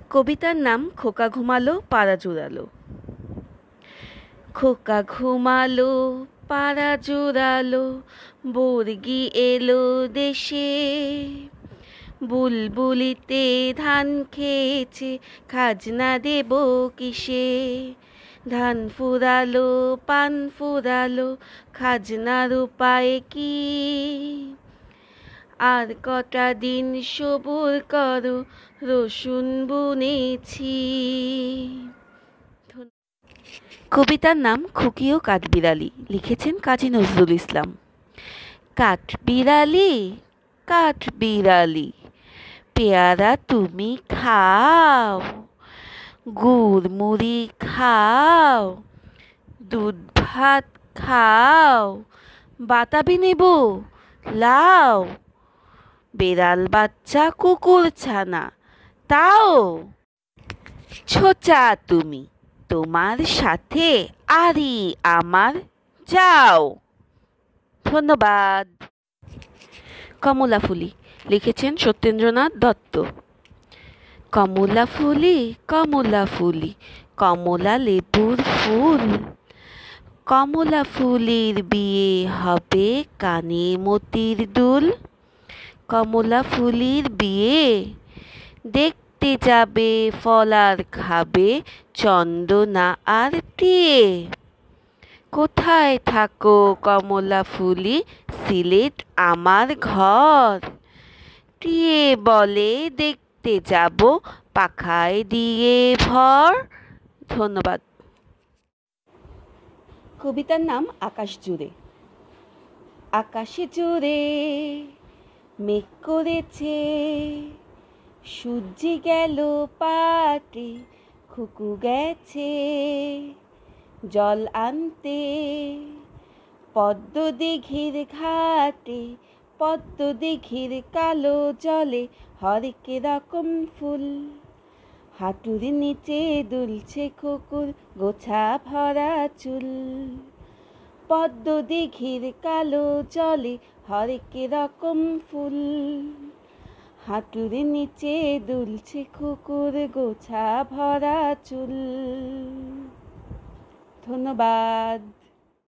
কবিতার নাম খোকা ঘুমালো পাড়া জুড়ালো। খোকা ঘুমালো পাড়া জুড়ালো, বর্গি এলো দেশে। বুলবুলিতে ধান খেয়েছে, খাজনা দেব কিসে? ধান ফুরালো পান ফুরালো, খাজনার উপায় কি? আর কটা দিন সবুর করো, রসুন বুনেছি। কবিতার নাম খুকি ও কাঠবিড়ালি, লিখেছেন কাজী নজরুল ইসলাম। কাঠবিড়ালি কাঠবিড়ালি, পেয়ারা তুমি খাও, গুড় মুড়ি খাও, দুধ ভাত খাও, বাতাবি নেব লাও, বেড়াল বাচ্চা কুকুর ছানা তাও। ছোচা তুমি, তোমার সাথে আরি আমার, যাও। ধন্যবাদ। কমলা ফুলি, লিখেছেন সত্যেন্দ্রনাথ দত্ত। কমলা ফুলি কমলা ফুলি, কমলা লেবুর ফুল। কমলা ফুলির বিয়ে হবে, কানে মতির দুল। কমলা ফুলির বিয়ে দেখতে যাবে, ফল আর খাবে, চন্দনা আর টিয়ে। কোথায় থাকো কমলা ফুলি, সিলেট আমার ঘর। টিয়ে বলে দেখতে যাব, পাখায় দিয়ে ভর। ধন্যবাদ। কবিতার নাম আকাশ জুড়ে। আকাশে জুড়ে মেঘ করেছে, সূর্যি গেল পাটে, খুকু গেছে জল আনতে। পদ্ম দিঘির ঘাটে, পদ্ম দিঘির কালো জলে হরেক রকম ফুল। হাঁটুর নিচে দুলছে খুকুর, গোছা ভরা চুল। পদ্ম দিঘির কালো জলে হরেক রকম ফুল। হাঁটুর নিচে দুলছে খুকুর, গোছা ভরা চুল। ধন্যবাদ।